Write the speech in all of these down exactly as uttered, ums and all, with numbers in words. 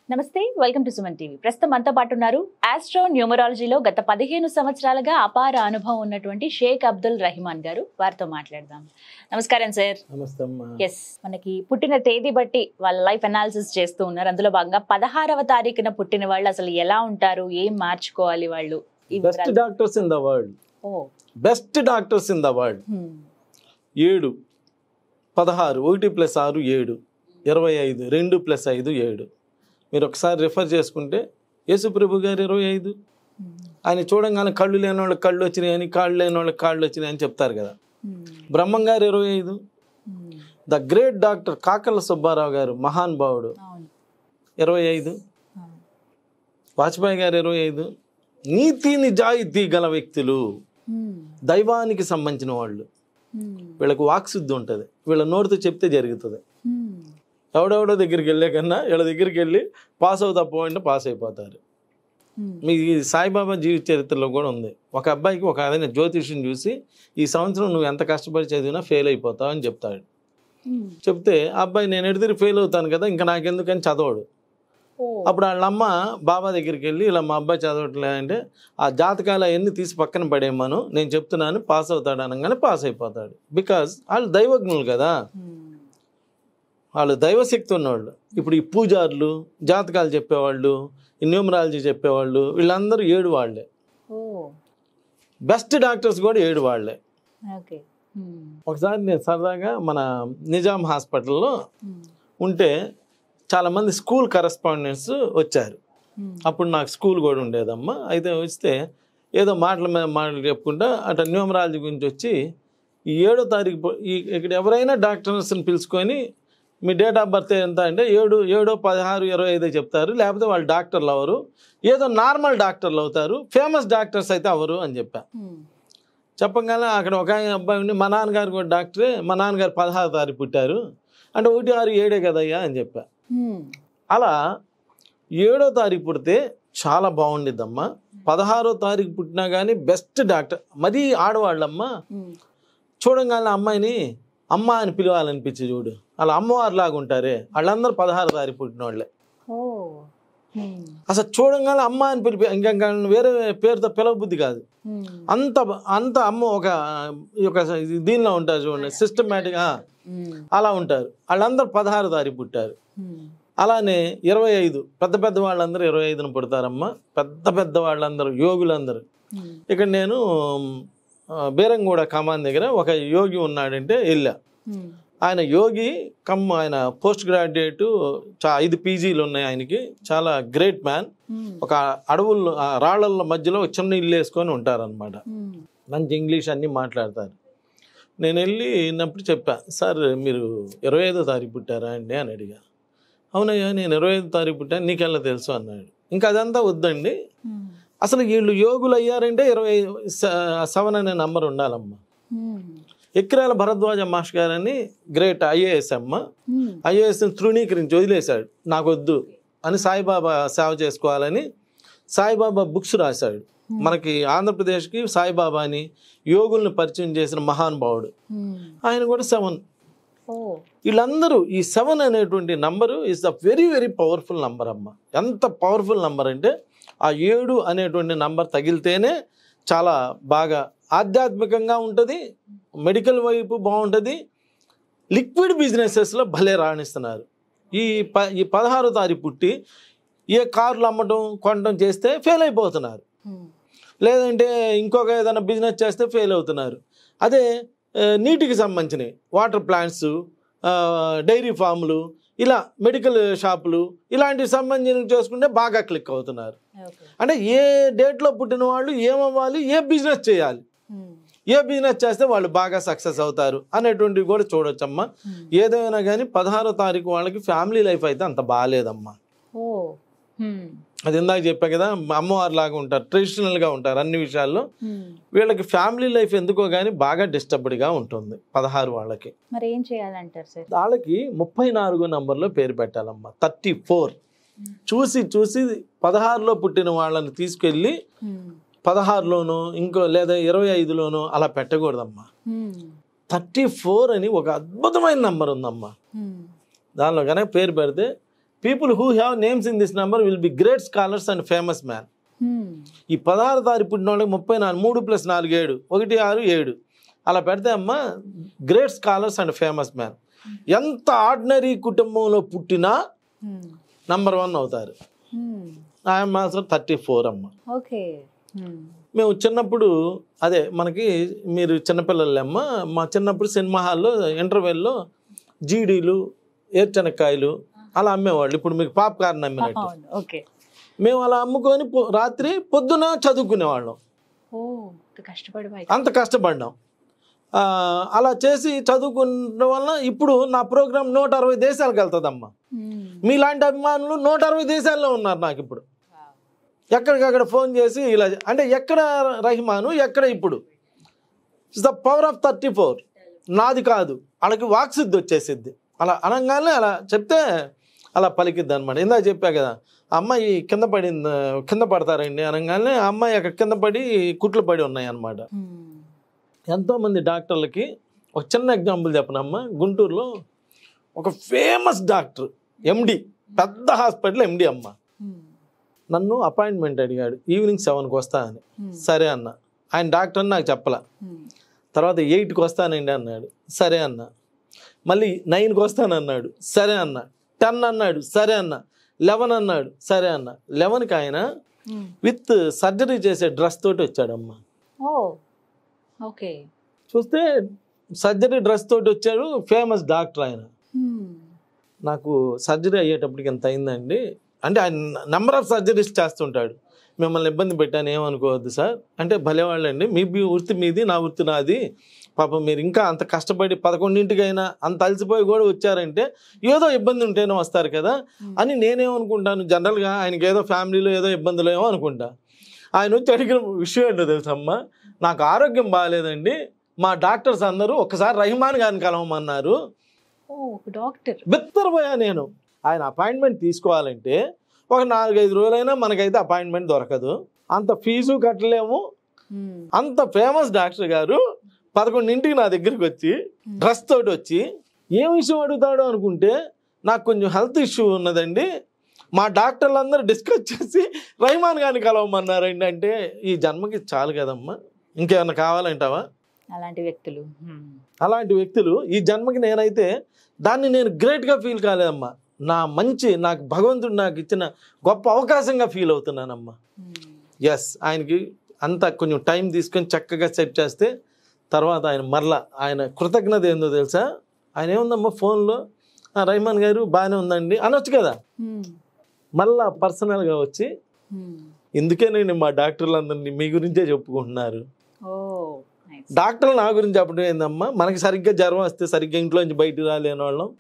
నమస్తే welcome to Suman TV. ప్రస్తుతం మనతో పాటు ఉన్నారు ఆస్ట్రో న్యూమరాలజీలో గత పదిహేను సంవత్సరాలుగా అపార అనుభవం ఉన్నటువంటి షేక్ అబ్దుల్ రెహమాన్ గారు. వారితో మాట్లాడదాం. నమస్కారం సార్. నమస్తే అమ్మా. ఎస్, మనకి పుట్టిన తేదీ బట్టి వాళ్ళ లైఫ్ అనాలిసిస్ చేస్తూ ఉన్నారు. అందులో భాగంగా పదహారవ తారీఖున పుట్టిన వాళ్ళు అసలు ఎలా ఉంటారు, ఏం మార్చుకోవాలి వాళ్ళు? Best doctors in the world. ఓ best doctors in the world. ఏడు పదహారు ఒకటి ప్లస్ ఆరు ఏడు ఇరవై ఐదు రెండు ప్లస్ ఐదు ఏడు. మీరు ఒకసారి రిఫర్ చేసుకుంటే యేసుప్రభు గారు ఇరవై ఐదు. ఆయన చూడంగానే కళ్ళు లేని వాళ్ళకి కళ్ళు వచ్చినాయి అని, కాళ్ళు లేని వాళ్ళకి కాళ్ళు వచ్చినాయి అని చెప్తారు కదా. బ్రహ్మం గారు ఇరవై ఐదు. The great doctor Kakala Subbarao garu మహాన్ భావుడు ఇరవై ఐదు. వాజ్పేయి గారు ఇరవై ఐదు. నీతి నిజాయితీ గల వ్యక్తులు, దైవానికి సంబంధించిన వాళ్ళు. వీళ్ళకి వాక్శుద్ధి ఉంటుంది, వీళ్ళ నోటితో చెప్తే జరుగుతుంది. ఎవడెవడో దగ్గరికి వెళ్ళే కన్నా వీళ్ళ దగ్గరికి వెళ్ళి పాస్ అవుతా పోయింటే పాస్ అయిపోతారు. మీ సాయిబాబా జీవిత చరిత్రలో కూడా ఉంది. ఒక అబ్బాయికి ఒక ఏదైనా జ్యోతిష్యం చూసి ఈ సంవత్సరం నువ్వు ఎంత కష్టపడి చదివినా ఫెయిల్ అయిపోతావు అని చెప్తాడు. చెప్తే ఆ అబ్బాయి నేను ఎడిదిరి ఫెయిల్ అవుతాను కదా ఇంకా నాకెందుకని చదవడు. అప్పుడు వాళ్ళ అమ్మ బాబా దగ్గరికి వెళ్ళి ఇలా మా అబ్బాయి చదవట్లేదంటే ఆ జాతకాలు అవన్నీ తీసి పక్కన పడేయమను, నేను చెప్తున్నాను పాస్ అవుతాడు అనగానే పాస్ అయిపోతాడు. బికాజ్ వాళ్ళు దైవజ్ఞులు కదా, వాళ్ళు దైవశక్తి ఉన్నవాళ్ళు. ఇప్పుడు ఈ పూజారులు, జాతకాలు చెప్పేవాళ్ళు, ఈ న్యూమరాలజీ చెప్పేవాళ్ళు వీళ్ళందరూ ఏడు వాళ్ళే. బెస్ట్ డాక్టర్స్ కూడా ఏడు వాళ్ళే. ఒకసారి నేను సరదాగా మన నిజాం హాస్పిటల్లో ఉంటే చాలామంది స్కూల్ కరెస్పాండెంట్స్ వచ్చారు. అప్పుడు నాకు స్కూల్ కూడా ఉండేదమ్మా. అయితే వస్తే ఏదో మాటల మీద మాటలు చెప్పుకుంటా అట్లా న్యూమరాలజీ గురించి వచ్చి ఈ ఏడో తారీఖు ఈ ఇక్కడ ఎవరైనా డాక్టర్స్ని పిలుచుకొని మీ డేట్ ఆఫ్ బర్త్ ఎంత అంటే ఏడు ఏడో పదహారు ఇరవై ఐదో చెప్తారు. లేకపోతే వాళ్ళు డాక్టర్లు అవరు, ఏదో నార్మల్ డాక్టర్లు అవుతారు, ఫేమస్ డాక్టర్స్ అయితే అవరు అని చెప్పా. చెప్పగానే అక్కడ ఒక అబ్బాయి ఉండి మా నాన్నగారు కూడా డాక్టరే, మా నాన్నగారు పదహారు తారీఖు పుట్టారు అంటే ఒకటి ఆరు ఏడే కదయ్యా అని చెప్పా. అలా ఏడో తారీఖు పుడితే చాలా బాగుండిద్దమ్మా. పదహారో తారీఖు పుట్టినా కానీ బెస్ట్ డాక్టర్. మరీ ఆడవాళ్ళమ్మా చూడంగానే అమ్మాయిని అమ్మ అని పిలవాలనిపించి చూడు, అలా అమ్మవారు లాగా ఉంటారే వాళ్ళందరూ పదహారు తారీఖు పుట్టిన వాళ్ళే. అసలు చూడంగానే అమ్మ అని పిలిపి ఇంకా వేరే పేరుతో పిలవబుద్ధి కాదు. అంత అంత అమ్మ ఒక ఒక దీనిలో ఉంటారు చూడండి, సిస్టమేటిక్ అలా ఉంటారు. వాళ్ళందరూ పదహారు తారీఖు పుట్టారు. అలానే ఇరవై ఐదు పెద్ద పెద్ద వాళ్ళందరూ ఇరవై ఐదున పుడతారమ్మా. పెద్ద పెద్ద వాళ్ళందరూ యోగులందరూ. ఇక్కడ నేను బేరంగూడ కమాన్ దగ్గర ఒక యోగి ఉన్నాడంటే వెళ్ళా. ఆయన యోగి కమ్, ఆయన పోస్ట్ గ్రాడ్యుయేట్, చా ఐదు పీజీలు ఉన్నాయి ఆయనకి. చాలా గ్రేట్ మ్యాన్. ఒక అడవుల్లో రాళ్ల మధ్యలో చిన్న ఇల్లు వేసుకొని ఉంటారనమాట. మంచి ఇంగ్లీష్ అన్నీ మాట్లాడతారు. నేను వెళ్ళి విన్నప్పుడు చెప్పా, సార్ మీరు ఇరవై ఐదో తారీఖు పుట్టారా అండి అని అడిగా. అవునయ్యా నేను ఇరవై ఐదో తారీఖు పుట్టాను, నీకెలా తెలుసు అన్నాడు. ఇంకా అదంతా వద్దండి, అసలు వీళ్ళు యోగులు అయ్యారంటే ఇరవై సెవెన్ అనే నంబర్ ఉండాలమ్మా. ఎక్రాల భరద్వాజ మాస్టర్ గారని గ్రేట్ ఐఏఎస్ అమ్మ, ఐఏఎస్ని తృణీకరించి వదిలేశాడు. నాకు వద్దు అని సాయిబాబా సేవ చేసుకోవాలని సాయిబాబా బుక్స్ రాశాడు. మనకి ఆంధ్రప్రదేశ్కి సాయిబాబాని యోగుల్ని పరిచయం చేసిన మహానుభావుడు ఆయన కూడా సెవెన్. వీళ్ళందరూ ఈ సెవెన్ అనేటువంటి number is the very very powerful number అమ్మ. ఎంత పవర్ఫుల్ నంబర్ అంటే ఆ ఏడు అనేటువంటి నంబర్ తగిలితేనే చాలా బాగా ఆధ్యాత్మికంగా ఉంటుంది, మెడికల్ వైపు బాగుంటుంది, లిక్విడ్ బిజినెసెస్లో భలే రాణిస్తున్నారు. ఈ ప ఈ పదహారో తారీఖు పుట్టి ఏ కార్లు అమ్మటం కొనడం చేస్తే ఫెయిల్ అయిపోతున్నారు, లేదంటే ఇంకొక ఏదైనా బిజినెస్ చేస్తే ఫెయిల్ అవుతున్నారు. అదే నీటికి సంబంధించినవి వాటర్ ప్లాంట్స్, డైరీ ఫామ్లు, ఇలా మెడికల్ షాపులు ఇలాంటివి సంబంధించి చేసుకుంటే బాగా క్లిక్ అవుతున్నారు. అంటే ఏ డేట్లో పుట్టిన వాళ్ళు ఏమవ్వాలి, ఏ బిజినెస్ చేయాలి, ఏ బిజినెస్ చేస్తే వాళ్ళు బాగా సక్సెస్ అవుతారు అనేటువంటివి కూడా చూడొచ్చమ్మా. ఏదైనా కానీ పదహారో తారీఖు వాళ్ళకి ఫ్యామిలీ లైఫ్ అయితే అంత బాగాలేదమ్మా. అది ఇందాక చెప్పా కదా, అమ్మవారి లాగా ఉంటారు, ట్రెడిషనల్గా ఉంటారు అన్ని విషయాల్లో. వీళ్ళకి ఫ్యామిలీ లైఫ్ ఎందుకో కానీ బాగా డిస్టర్బ్డ్గా ఉంటుంది పదహారు వాళ్ళకి. మరి ఏం చేయాలంటారు సార్? వాళ్ళకి ముప్పై నాలుగో నంబర్లో పేరు పెట్టాలమ్మా. థర్టీ ఫోర్ చూసి చూసి పదహారులో పుట్టిన వాళ్ళని తీసుకెళ్ళి పదహారులోనో ఇంకో లేదా ఇరవై ఐదులోనో అలా పెట్టకూడదమ్మా. థర్టీ ఫోర్ అని ఒక అద్భుతమైన నంబర్ ఉందమ్మా. దానిలో కనుక పేరు పెడితే people who have names in this number will be great scholars and famous man. ఈ పదహారు తారీఖు పుట్టిన వాళ్ళకి ముప్పై నాలుగు మూడు ప్లస్ నాలుగు ఏడు ఒకటి ఆరు ఏడు అలా పెడితే అమ్మ great scholars and famous man. ఎంత ఆర్డినరీ కుటుంబంలో పుట్టినా నంబర్ వన్ అవుతారు. ఐఎమ్ మాత్రం థర్టీ ఫోర్ అమ్మ. ఓకే. మేము చిన్నప్పుడు అదే మనకి మీరు చిన్నపిల్లలు అమ్మ, మా చిన్నప్పుడు సినిమా హాల్లో ఇంటర్వెల్లో జీడీలు ఏర్చెనక్కాయలు అలా అమ్మేవాళ్ళు. ఇప్పుడు మీకు పాప్కార్న్ అమ్మినట్టు ఓకే. మేము అలా అమ్ముకొని రాత్రి పొద్దున చదువుకునేవాళ్ళం. కష్టపడి అంత కష్టపడ్డాం. అలా చేసి చదువుకున్న వల్ల ఇప్పుడు నా ప్రోగ్రామ్ నూట అరవై దేశాలకు వెళ్తుందమ్మా. మీలాంటి అభిమానులు నూట అరవై దేశాల్లో ఉన్నారు నాకు ఇప్పుడు. ఎక్కడికక్కడ ఫోన్ చేసి ఇలా అంటే ఎక్కడ రహిమాను ఎక్కడ ఇప్పుడు it's the power of thirty four నాది కాదు, వాళ్ళకి వాక్సిద్ధి వచ్చేసిద్ది. అలా అనగానే అలా చెప్తే అలా పలికిద్ది అనమాట. ఇందాక చెప్పా కదా అమ్మాయి కింద పడింది, కింద పడతారండి అనగానే అమ్మాయి అక్కడ కింద పడి కుట్లు పడి ఉన్నాయి అన్నమాట. ఎంతోమంది డాక్టర్లకి ఒక చిన్న ఎగ్జాంపుల్ చెప్పనమ్మా. గుంటూరులో ఒక ఫేమస్ డాక్టర్ ఎండి, పెద్ద హాస్పిటల్ ఎండి అమ్మ, నన్ను అపాయింట్మెంట్ అడిగాడు ఈవినింగ్ సెవెన్కి వస్తా అని. సరే అన్న. ఆయన డాక్టర్ అని నాకు చెప్పలా. తర్వాత ఎయిట్కి వస్తానండి అన్నాడు. సరే అన్న. మళ్ళీ నైన్కి వస్తానన్నాడు. సరే అన్న. టెన్ అన్నాడు. సరే అన్న. లెవెన్ అన్నాడు. సరే అన్న. లెవెన్కి ఆయన విత్ సర్జరీ చేసే డ్రెస్ తోటి వచ్చాడమ్మా. ఓకే. చూస్తే సర్జరీ డ్రెస్ తోటి వచ్చాడు, ఫేమస్ డాక్టర్ ఆయన. నాకు సర్జరీ అయ్యేటప్పటికి ఎంత అయిందండి అంటే ఆయన నెంబర్ ఆఫ్ సర్జరీస్ చేస్తుంటాడు. మిమ్మల్ని ఇబ్బంది పెట్టాను ఏమనుకోవద్దు సార్ అంటే, భలేవాళ్ళండి, మీ వృత్తి మీది నా వృత్తి నాది, పాపం మీరు ఇంకా అంత కష్టపడి పదకొండింటికైనా అంత అలసిపోయి కూడా వచ్చారంటే ఏదో ఇబ్బంది ఉంటేనే వస్తారు కదా అని నేనేమనుకుంటాను. జనరల్గా ఆయనకి ఏదో ఫ్యామిలీలో ఏదో ఇబ్బందులు ఏమో అనుకుంటా. ఆయన వచ్చి అడిగిన విషయం ఏంటో తెలుసమ్మా, నాకు ఆరోగ్యం బాగాలేదండి, మా డాక్టర్స్ అందరూ ఒకసారి రహిమాన్ గారిని కలవమన్నారు. డాక్టర్ బెత్తరపోయా నేను. ఆయన అపాయింట్మెంట్ తీసుకోవాలంటే ఒక నాలుగైదు రోజులైనా మనకైతే అపాయింట్మెంట్ దొరకదు, అంత ఫీజు కట్టలేము. అంత ఫేమస్ డాక్టర్ గారు పదకొండింటికి నా దగ్గరికి వచ్చి డ్రెస్ తోటి వచ్చి ఏం విషయం అడుగుతాడో అనుకుంటే, నాకు కొంచెం హెల్త్ ఇష్యూ ఉన్నదండి, మా డాక్టర్లు అందరూ డిస్కస్ చేసి రహిమాన్ గారిని కలవమన్నారండి. అంటే ఈ జన్మకి చాలు కదమ్మా, ఇంకేమన్నా కావాలంటావా? అలాంటి వ్యక్తులు అలాంటి వ్యక్తులు ఈ జన్మకి నేనైతే దాన్ని నేను గ్రేట్గా ఫీల్ కాలేదమ్మా. నా మంచి నాకు భగవంతుడు నాకు ఇచ్చిన గొప్ప అవకాశంగా ఫీల్ అవుతున్నానమ్మా. ఎస్, ఆయనకి అంతా కొంచెం టైం తీసుకొని చక్కగా సెట్ చేస్తే తర్వాత ఆయన మరలా ఆయన కృతజ్ఞత ఏందో తెలుసా, ఆయన ఏముందమ్మా ఫోన్లో రహిమాన్ గారు బాగానే ఉందండి అనొచ్చు కదా, మళ్ళా పర్సనల్గా వచ్చి ఎందుకేనండి మా డాక్టర్లు అందరినీ మీ గురించే చెప్పుకుంటున్నారు. డాక్టర్లు నా గురించి చెప్పడం ఏందమ్మా, మనకి సరిగ్గా జ్వరం వస్తే సరిగ్గా ఇంట్లో నుంచి బయటకు రాలేని వాళ్ళం.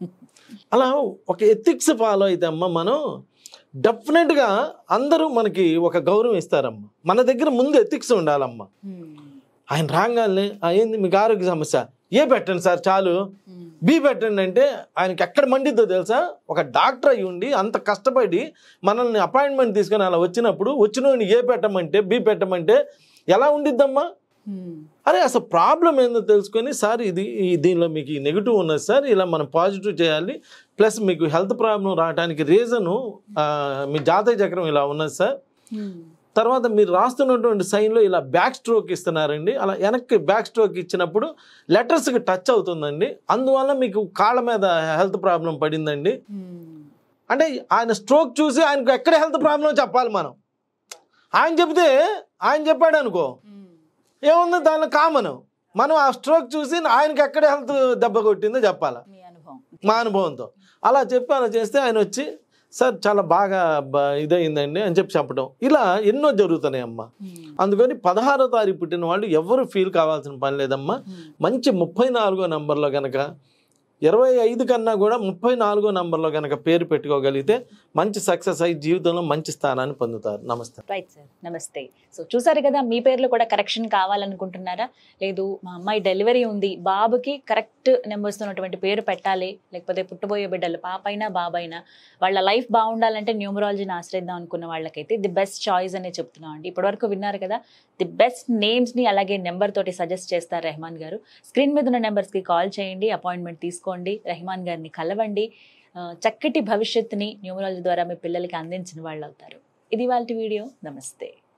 అలా ఒక ఎథిక్స్ ఫాలో అయితే అమ్మ మనం డెఫినెట్గా అందరూ మనకి ఒక గౌరవం ఇస్తారమ్మా. మన దగ్గర ముందు ఎథిక్స్ ఉండాలమ్మా. ఆయన రాగానే ఏంది మీకు ఆరోగ్య సమస్య, ఏ పెట్టండి సార్ చాలు, బి పెట్టండి అంటే ఆయనకి ఎక్కడ మండిద్దో తెలుసా. ఒక డాక్టర్ అయ్యి ఉండి అంత కష్టపడి మనల్ని అపాయింట్మెంట్ తీసుకొని అలా వచ్చినప్పుడు వచ్చిన ఏ పెట్టమంటే బి పెట్టమంటే ఎలా ఉండిద్దమ్మా. అరే అసలు ప్రాబ్లం ఏందో తెలుసుకొని, సార్ ఇది దీనిలో మీకు ఈ నెగిటివ్ ఉన్నది సార్, ఇలా మనం పాజిటివ్ చేయాలి, ప్లస్ మీకు హెల్త్ ప్రాబ్లం రావడానికి రీజను మీ జాతక చక్రం ఇలా ఉన్నది సార్, తర్వాత మీరు రాస్తున్నటువంటి సైన్లో ఇలా బ్యాక్ స్ట్రోక్ ఇస్తున్నారండి, అలా వెనక్కి బ్యాక్ స్ట్రోక్ ఇచ్చినప్పుడు లెటర్స్కి టచ్ అవుతుందండి, అందువల్ల మీకు కాళ్ళ మీద హెల్త్ ప్రాబ్లం పడిందండి అంటే ఆయన స్ట్రోక్ చూసి ఆయనకు ఎక్కడ హెల్త్ ప్రాబ్లం చెప్పాలి మనం. ఆయన చెప్తే ఆయన చెప్పాడు అనుకో ఏముంది దానిలో కామన్, మనం ఆ స్ట్రోక్ చూసి ఆయనకి ఎక్కడ హెల్త్ దెబ్బ కొట్టిందో చెప్పాలా మా అనుభవంతో. అలా చెప్పి అలా చేస్తే ఆయన వచ్చి సార్ చాలా బాగా ఇదయిందండి అని చెప్పి చెప్పడం, ఇలా ఎన్నో జరుగుతున్నాయి అమ్మా. అందుకని పదహారో తారీఖు పుట్టిన వాళ్ళు ఎవరు ఫీల్ కావాల్సిన పని లేదమ్మా. మంచి ముప్పై నాలుగో నంబర్లో కనుక ఇరవై ఐదు కన్నా కూడా ముప్పై నాలుగో నంబర్లో కనుక పేరు పెట్టుకోగలిగితే మంచి సక్సెస్ అయ్యి జీవితంలో మంచి స్థానాన్ని పొందుతారు. నమస్తే. రైట్ సార్, నమస్తే. సో చూసారు కదా, మీ పేర్లో కూడా కరెక్షన్ కావాలనుకుంటున్నారా? లేదు మా అమ్మాయి డెలివరీ ఉంది, బాబుకి కరెక్ట్ నెంబర్స్ ఉన్నటువంటి పేరు పెట్టాలి, లేకపోతే పుట్టబోయే బిడ్డలు పాప అయినా బాబైనా వాళ్ళ లైఫ్ బాగుండాలంటే న్యూమరాలజీని ఆశ్రయిద్దాం అనుకున్న వాళ్ళకైతే ది బెస్ట్ చాయిస్ అనే చెప్తున్నాం అండి. ఇప్పటివరకు విన్నారు కదా, ది బెస్ట్ నేమ్స్ని అలాగే నెంబర్ తోటి సజెస్ట్ చేస్తారు రెహమాన్ గారు. స్క్రీన్ మీద ఉన్న నెంబర్స్కి కాల్ చేయండి, అపాయింట్మెంట్ తీసుకోండి. చేసుకోండి, రెహమాన్ గారిని కలవండి, చక్కటి భవిష్యత్తుని న్యూమరాలజీ ద్వారా మీ పిల్లలకి అందించిన వాళ్ళు అవుతారు. ఇది వాళ్ళ వీడియో. నమస్తే.